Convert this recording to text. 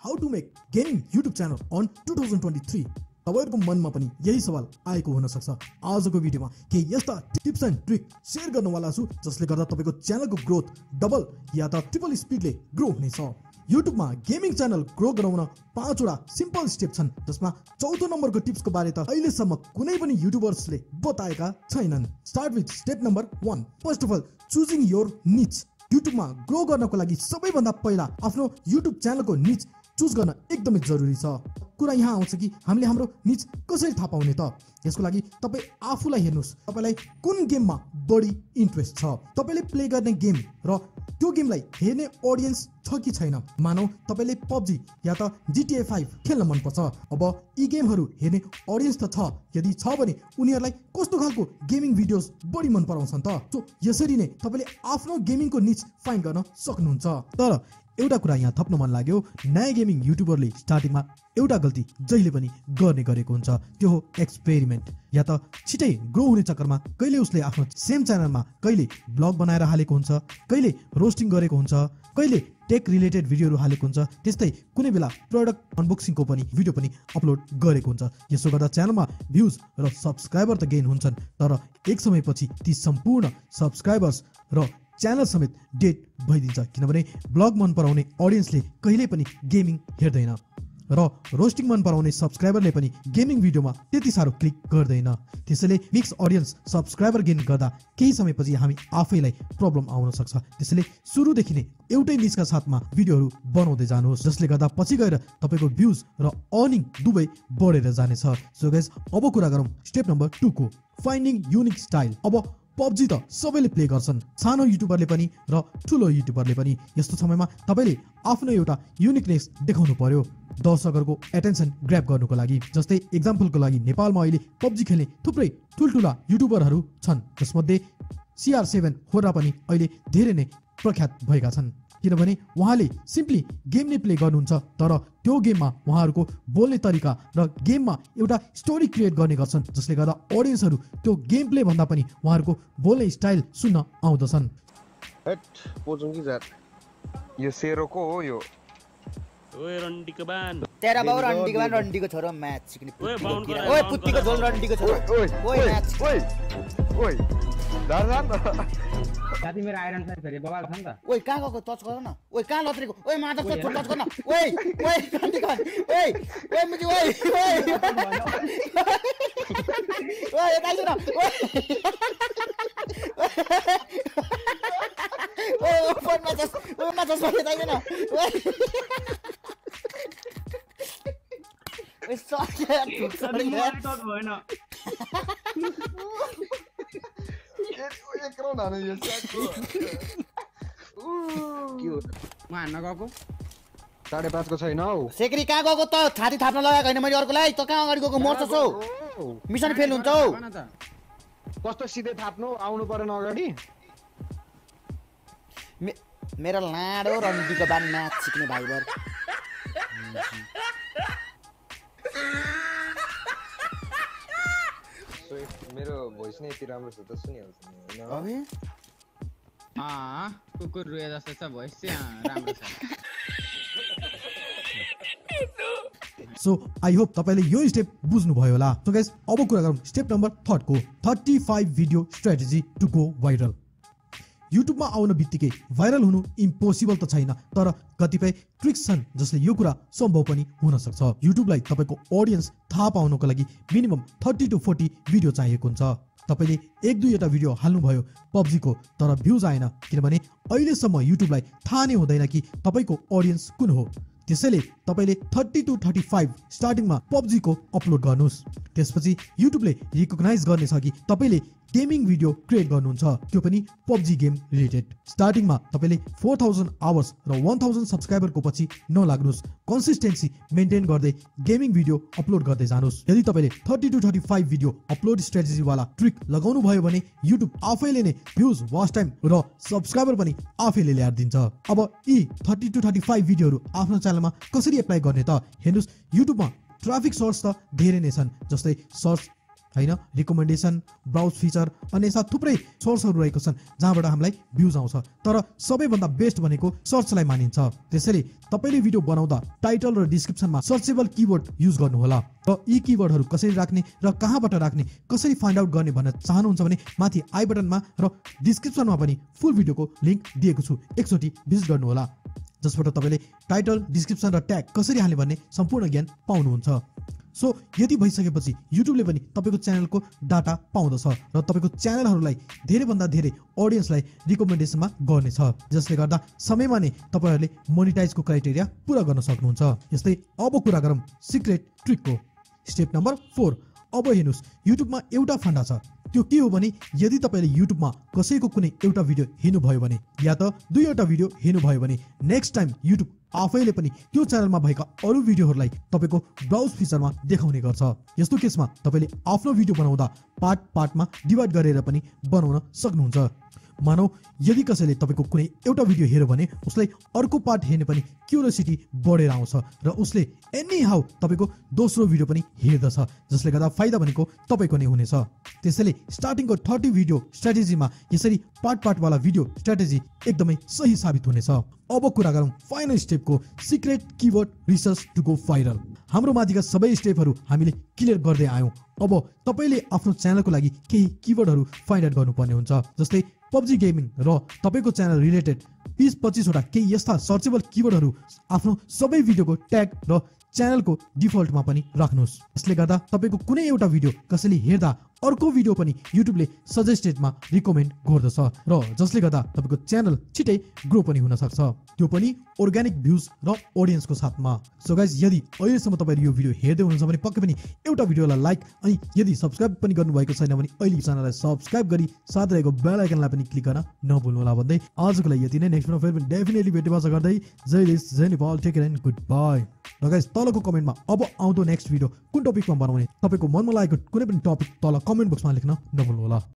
How to make gaming YouTube channel on 2023। तपाईहरुको मनमा पनि यही सवाल आएको हुन सक्छ। आजको भिडियोमा केही यस्ता टिप्स एन्ड ट्रिक शेयर गर्नवाला छु जसले गर्दा तपाईको च्यानलको ग्रोथ डबल या त ट्रिपल स्पिडले ग्रो हुनेछ। युट्युबमा गेमिङ च्यानल ग्रो गराउन 5 वटा सिम्पल स्टेप छन् जसमा चौथो नम्बरको टिप्सको बारे त अहिलेसम्म कुनै पनि युट्युबर्सले बताएका छैनन्। Start with step number 1। First of all choosing your niche. युट्युबमा ग्रो गर्नको लागि सबैभन्दा पहिला आफ्नो युट्युब च्यानलको निच चुज गर्न एकदमै जरुरी छ। कुरा यहाँ आउँछ कि हामीले हाम्रो निच कसरी थाहा पाउने त? यसको लागि तपाई आफूलाई हेर्नुस्, तपाईलाई कुन गेममा बढी इन्ट्रेस्ट छ, तपाईले प्ले गर्ने गेम र त्यो गेमलाई हेर्ने ऑडियन्स छ कि छैन। मानौ तपाईले पबजी या त GTA 5 खेल्न मन पर्छ, अब यी गेमहरू हेर्ने ऑडियन्स त छ, यदि छ भने उनीहरूलाई कस्तो खालको गेमिङ भिडियोज बढी मन पराउँछन् त? सो यसरी नै तपाईले आफ्नो गेमिङको निच फाइन्ड गर्न सक्नुहुन्छ। तर एउटा कुरा यहाँ थप्न मन लाग्यो, नयाँ गेमिङ युट्युबरले स्टार्टिङमा एउटा गल्ती जहिले पनि गर्ने गरेको हुन्छ, त्यो हो एक्सपेरिमेन्ट। या त छिटै ग्रो हुने चक्करमा कहिले उसले आफ्नो सेम च्यानलमा कहिले ब्लग बनाएर हालेको हुन्छ, कहिले रोस्टिङ गरेको हुन्छ, कहिले टेक रिलेटेड भिडियोहरू हालेको हुन्छ, त्यस्तै कुनै बेला प्रडक्ट अनबक्सिङको पनि भिडियो पनि अपलोड गरेको हुन्छ। यसो गर्दा च्यानलमा भ्युज र सब्सक्राइबर त गेन हुन्छन्, तर एक समयपछि ती सम्पूर्ण सब्सक्राइबर्स र च्यानल समेत डेड भइदिन्छ, किनभने ब्लग मन पराउने ऑडियन्सले कहिल्यै पनि गेमिङ हेर्दैन र रोस्टिङ मन पराउने सब्सक्राइबरले पनि गेमिङ भिडियोमा त्यति साह्रो क्लिक गर्दैन। त्यसैले मिक्स ऑडियन्स सब्सक्राइबर गेन गर्दा केही समयपछि हामी आफैलाई प्रब्लम आउन सक्छ। त्यसैले सुरुदेखि नै एउटै निचका साथमा भिडियोहरू बनाउँदै जानुहोस्, जसले गर्दा पछि गएर तपाईको भ्युज र अर्निङ दुवै बढेर जानेछ। सो गाइस, अब कुरा गरौँ स्टेप नम्बर 2 को, फाइन्डिङ युनिक स्टाइल। अब पबजी त सबैले प्ले गर्छन्, सानो युट्युबरले पनि र ठुलो युट्युबरले पनि। यस्तो समयमा तपाईले आफ्नो एउटा युनिकनेस देखाउनु पर्यो दर्शकहरूको एटेन्सन ग्र्याब गर्नुको लागि। जस्तै एक्जाम्पलको लागि नेपालमा अहिले पबजी खेल्ने थुप्रै ठुल्ठुला युट्युबरहरू छन्, जसमध्ये CR7 होरा पनि अहिले धेरै नै प्रख्यात भएका छन्, किनभने उहाँले सिम्पली गेम नै प्ले गर्नुहुन्छ, तर त्यो गेममा उहाँहरूको बोल्ने तरिका र गेममा एउटा स्टोरी क्रिएट गर्ने गर्छन्, जसले गर्दा ऑडियन्सहरू त्यो गेम प्ले भन्दा पनि उहाँहरूको बोल्ने स्टाइल सुन्न आउँदछन्। यो सेरोको हो यो। ओए रन्डीको बान, तेरा बाउ रन्डीको छोरो म्याच सिक्ने। ओए पुत्तीको झोल रन्डीको छोरो। ओए म्याच ओए दार्जान साथी मेरो आइरन छ फेरि बबाल छ नि त। ओए कहाँ गएको टच गर न। ओए कहाँ लत्रेको। ओए मादक टच गर न। ओए ओए रन्डी गर। ओए ओए मुजी ओए ओए ओए यता न। ओए ओपन म्याचस। ओए म्याचस भए यता न। ओए ओए सके सरी टच भएन। एक राउन्ड हाने यो स्याकको। म हान्न गएको 5.5 को छैन हौ। सेक्री कहाँ गएको त? छाती थाप्न लगाएको हैन मैले अर्कोलाई। त कहाँ अगाडि गएको मर्छस् हौ। मिसन फेल हुन्छ हौ। कस्तो सिधै थाप्नु आउनु परेन अगाडि। मेरो लाडो रन्डीको बान म्याच सिक्ने भाइबर। मेरो भोइस नै यति राम्रो छ त सुनिहाल्छ नि हैन? अबे कुकुर रुए जस्तो छ भोइस चाहिँ राम्रो छ। सो आई होप तपाईले यो स्टेप बुझ्नु भयो होला। सो गाइस, अब कुरा गरौँ स्टेप नम्बर 3 को, 35 video strategy to go viral. युट्युबमा आउन बित्तिकै भाइरल हुनु इम्पोसिबल त छैन, तर कतिपय ट्रिक्स छन् जसले यो कुरा सम्भव पनि हुन सक्छ। युट्युबलाई तपाईको ऑडियन्स थाहा पाउनको लागि मिनिमम 30 to 40 भिडियो चाहिएको हुन्छ। तपाईले 1-2 भिडियो हाल्नुभयो पबजीको, तर भ्युज आएन, किनभने अहिलेसम्म युट्युबलाई थाहा नै हुँदैन कि तपाईको ऑडियन्स कुन हो। त्यसैले तपाईले 30 to 35 स्टार्टिङमा पबजीको अपलोड गर्नुस्। त्यसपछि युट्युबले रिकग्नाइज गर्नेछ कि तपाईले गेमिङ भिडियो क्रिएट गर्नुहुन्छ, त्यो पनि पबजी गेम रिलेटेड। स्टार्टिङमा तपाईले 4000 आवर्स र 1000 सब्सक्राइबरको पछि नलाग्नुस्, कन्सिस्टेन्सी मेन्टेन गर्दै गेमिङ भिडियो अपलोड गर्दै जानुस्। यदि तपाईले 30 to 35 भिडियो अपलोड स्ट्र्याटेजी वाला ट्रिक लगाउनु भयो भने युट्युब आफैले नै भ्युज, वाच टाइम र सब्सक्राइबर पनि आफैले ल्याएर दिन्छ। अब यी 30 to 35 भिडियोहरू आफ्नो च्यानलमा कसरी एप्लाई गर्ने त? हेर्नुस्, युट्युबमा ट्राफिक सोर्स त धेरै नै छन्, जस्तै सर्च होइन, रिकमेन्डेसन, ब्राउज फिचर अनि यस्ता थुप्रै सोर्सहरू रहेको छन् जहाँबाट हामीलाई भ्युज आउँछ। तर सबैभन्दा बेस्ट भनेको सर्चलाई मानिन्छ। त्यसैले तपाईँले भिडियो बनाउँदा टाइटल र डिस्क्रिप्सनमा सर्चेबल किवर्ड युज गर्नुहोला र यी किवर्डहरू कसरी राख्ने र कहाँबाट राख्ने, कसरी फाइन्ड आउट गर्ने भन्न चाहनुहुन्छ भने माथि आई बटनमा र डिस्क्रिप्सनमा पनि फुल भिडियोको लिङ्क दिएको छु, एकचोटि भिजिट गर्नुहोला, जसबाट तपाईँले टाइटल, डिस्क्रिप्सन र ट्याग कसरी हाल्ने भन्ने सम्पूर्ण ज्ञान पाउनुहुन्छ। सो यति भइसकेपछि युट्युबले पनि तपाईँको च्यानलको डाटा पाउँदछ र तपाईँको च्यानलहरूलाई धेरैभन्दा धेरै अडियन्सलाई रिकमेन्डेसनमा गर्नेछ, जसले गर्दा समयमा नै तपाईँहरूले मोनिटाइजको क्राइटेरिया पुरा गर्न सक्नुहुन्छ। यस्तै अब कुरा गरौँ सिक्रेट ट्रिकको। Step number 4। अब हेर्नुहोस्, युट्युबमा एउटा फन्डा छ। त्यो के हो भने यदि तपाईँले युट्युबमा कसैको कुनै एउटा भिडियो हेर्नुभयो भने या त दुईवटा भिडियो हेर्नुभयो भने नेक्स्ट टाइम युट्युब आफैले पनि त्यो च्यानलमा भएका अरू भिडियोहरूलाई तपाईँको ब्राउज फिचरमा देखाउने गर्छ। यस्तो केसमा तपाईँले आफ्नो भिडियो बनाउँदा पार्टमा डिभाइड गरेर पनि बनाउन सक्नुहुन्छ। मानौ यदि कसैले तपाईँको कुनै एउटा भिडियो हेऱ्यो भने उसलाई अर्को पार्ट हेर्ने पनि क्युरियोसिटी बढेर आउँछ र उसले एनी हाउ तपाईँको दोस्रो भिडियो पनि हेर्दछ, जसले गर्दा फाइदा भनेको तपाईँको नै हुनेछ। त्यसैले स्टार्टिङको 30 भिडियो स्ट्राटेजीमा यसरी पार्टवाला भिडियो स्ट्राटेजी एकदमै सही साबित हुनेछ। अब कुरा गरौँ फाइनल स्टेपको, secret keyword research to go viral. हाम्रो माथिका सबै स्टेपहरू हामीले क्लियर गर्दै आयौँ। अब तपाईँले आफ्नो च्यानलको लागि केही किवर्डहरू फाइन्ड आउट गर्नुपर्ने हुन्छ, जस्तै पब्जी गेमिङ र तपाईँको च्यानल रिलेटेड 20-25वटा केही यस्ता सर्चेबल किवर्डहरू आफ्नो सबै भिडियोको ट्याग र च्यानलको डिफल्टमा पनि राख्नुहोस्। यसले गर्दा तपाईँको कुनै एउटा भिडियो कसैले हेर्दा अर्को भिडियो पनि युट्युबले सजेस्टेडमा रिकमेन्ड गर्दछ र जसले गर्दा तपाईँको च्यानल छिटै ग्रो पनि हुन सक्छ, त्यो पनि अर्ग्यानिक भ्युज र अडियन्सको साथमा। सो गाइज, यदि अहिलेसम्म तपाईँले यो भिडियो हेर्दै हुनुहुन्छ भने पक्कै पनि एउटा भिडियोलाई लाइक अनि यदि सब्सक्राइब पनि गर्नुभएको छैन भने अहिले च्यानललाई सब्सक्राइब गरी साथ रहेको बेल आइकनलाई पनि क्लिक गर्न नभुल्नुहोला भन्दै आजको लागि यति नै। नेक्स्ट भिडियोमा फेरि पनि डेफिनेटली भेट्ने बाचा गर्दै जय देश, जय Nepal, take care and goodbye. र गाइज, तलको कमेन्टमा अब आउँदो नेक्स्ट भिडियो कुन टपिकमा बनाउने तपाईँको मनमा लागेको कुनै पनि टपिक तल कमेन्ट बक्समा लेख्न नभुल्नुहोला।